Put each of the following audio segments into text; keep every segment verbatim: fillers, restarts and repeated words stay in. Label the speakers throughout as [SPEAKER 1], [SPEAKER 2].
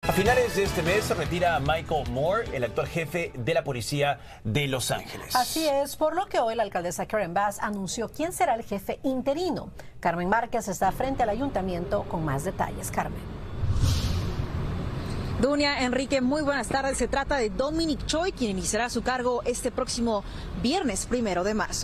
[SPEAKER 1] A finales de este mes se retira Michael Moore, el actual jefe de la policía de Los Ángeles.
[SPEAKER 2] Así es, por lo que hoy la alcaldesa Karen Bass anunció quién será el jefe interino. Carmen Márquez está frente al ayuntamiento con más detalles. Carmen.
[SPEAKER 3] Dunia, Enrique, muy buenas tardes. Se trata de Dominic Choi, quien iniciará su cargo este próximo viernes primero de marzo.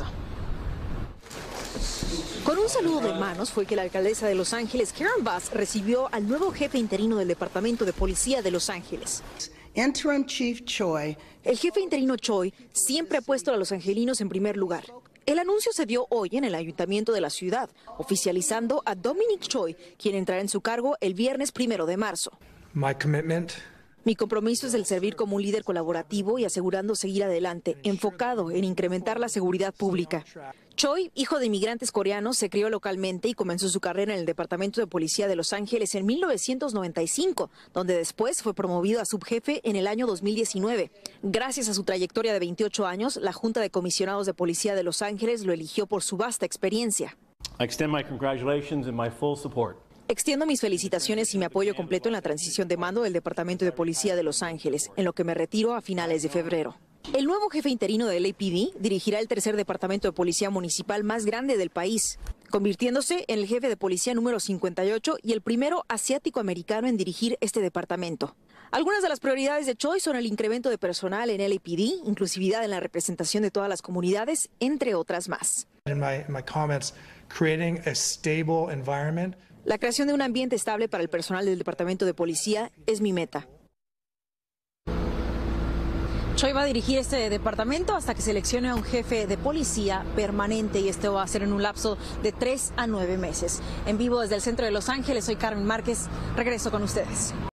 [SPEAKER 3] Con un saludo de manos fue que la alcaldesa de Los Ángeles, Karen Bass, recibió al nuevo jefe interino del Departamento de Policía de Los Ángeles.
[SPEAKER 4] Interim Chief Choi.
[SPEAKER 3] El jefe interino Choi siempre ha puesto a los angelinos en primer lugar. El anuncio se dio hoy en el ayuntamiento de la ciudad, oficializando a Dominic Choi, quien entrará en su cargo el viernes primero de marzo.
[SPEAKER 5] My commitment.
[SPEAKER 3] Mi compromiso es el servir como un líder colaborativo y asegurando seguir adelante, enfocado en incrementar la seguridad pública. Choi, hijo de inmigrantes coreanos, se crió localmente y comenzó su carrera en el Departamento de Policía de Los Ángeles en mil novecientos noventa y cinco, donde después fue promovido a subjefe en el año dos mil diecinueve. Gracias a su trayectoria de veintiocho años, la Junta de Comisionados de Policía de Los Ángeles lo eligió por su vasta experiencia.
[SPEAKER 6] I extend my congratulations and my full support.
[SPEAKER 3] Extiendo mis felicitaciones y mi apoyo completo en la transición de mando del Departamento de Policía de Los Ángeles, en lo que me retiro a finales de febrero. El nuevo jefe interino del L A P D dirigirá el tercer departamento de policía municipal más grande del país, convirtiéndose en el jefe de policía número cincuenta y ocho y el primero asiático-americano en dirigir este departamento. Algunas de las prioridades de Choi son el incremento de personal en L A P D, inclusividad en la representación de todas las comunidades, entre otras más.
[SPEAKER 5] In my, my comments, creating a stable environment.
[SPEAKER 3] La creación de un ambiente estable para el personal del Departamento de Policía es mi meta. Choi va a dirigir este departamento hasta que seleccione a un jefe de policía permanente y esto va a ser en un lapso de tres a nueve meses. En vivo desde el centro de Los Ángeles, soy Carmen Márquez. Regreso con ustedes.